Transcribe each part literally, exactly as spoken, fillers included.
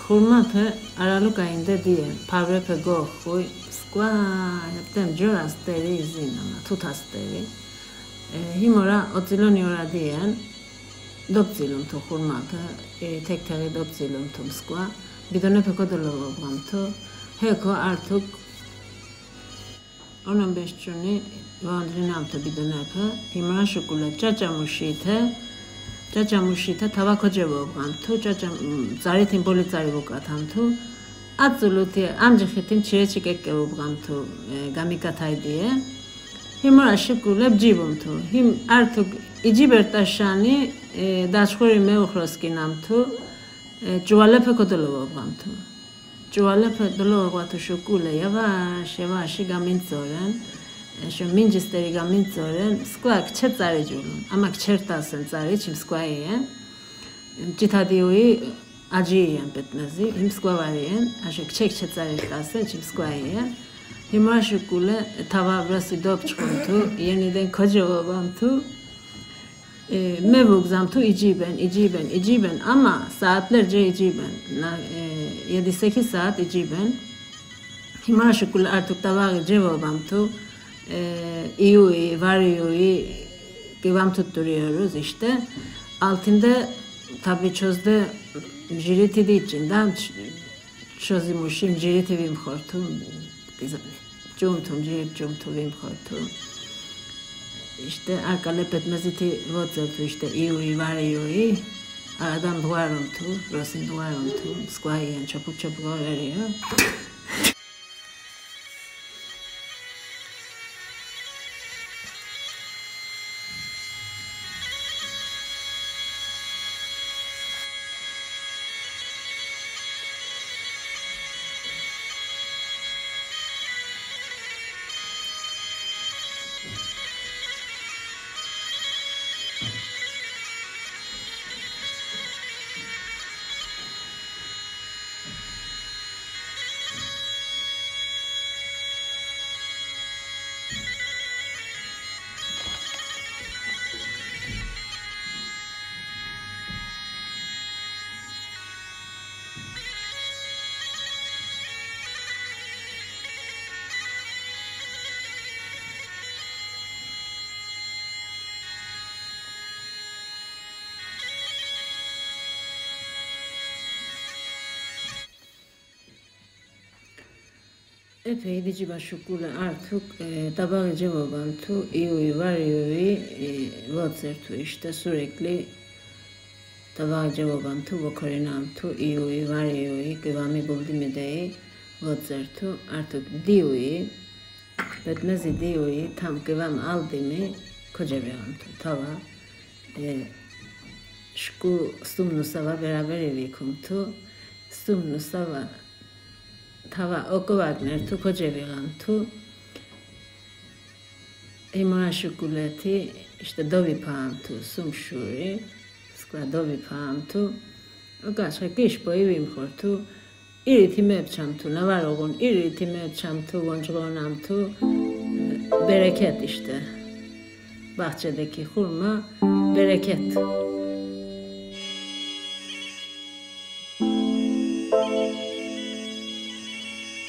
Hurmape aralık ayında diye pavrepe gohuy skva yaptım joras teri izin ama tutas teri. Himora otiloni ora diyen dopzilum to hurmape tek teri dopzilum tum skva bidone pe kodolo bamto heko artık on on beş çuni vandrinam to bidone pe himora şokula çaçamuşite Ճաճամուշիթը թավակոջևով կամ թու ճաճամ ծարիթին բոլի ծարիվով կաթամ թու ածուլութի ամջխիթին չիրեչիկ եկևով կամ թու գամիկաթայդի է հիմոր աշիկուլև ջիվում թու հիմ արդուկ իջիբեր տաշանի դաչխորի მე ուխրոսկինամ թու ճուալեփը կոդոլովով կամ թու ճուալեփը դոլովով ատու շուկուլը եվաշ եվաշի գամին ծորեն Şu mincisteri gamin zoren squak chet zare julun ama chertasen zare chim squayen citadioi ajiyen betmezi him squavariyen aşık çek chet zare tasen chim squayen himaşukule tava brasi dop çıkuntu yeniden kocavabam tu mevugzam tu iciben iciben iciben ama saatlerce iciben yedi sekiz saat iciben himaşukule artık tava cevabam tu İyi, varıyor, devam tutturuyoruz işte. Altında tabii çözde jiriti de içinden çözümüşüm jiriti vim hortum. Cumtum jirit cumtum vim hortum. İşte arkale petmeziti votzeltu işte iyi, varıyor. Aradan duvarım tu, rosin duvarım tu, skvayen çapuk çapuk veriyor. Epey dici başukula artık tabağı cevabım tu iyi var iyi vatser tu işte sürekli tabağı cevabım tu vakarinam tu iyi var iyi kıvamı buldu mu dey vatser tu artık diyi betmezi diyi tam kıvam aldı mı kocaman tu tava şku sumnu sava beraber evikum tu sumnu sava Tava oko Wagner tu kocevigan tu imora şokolati işte dovi pam tu sumşuri skla dovi pam tu ogaşa kiş boyvim hortu iritime çam tu navar ogun iritime çam tu voncuğunam tu bereket işte bahçedeki hurma bereket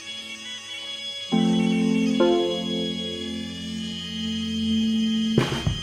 You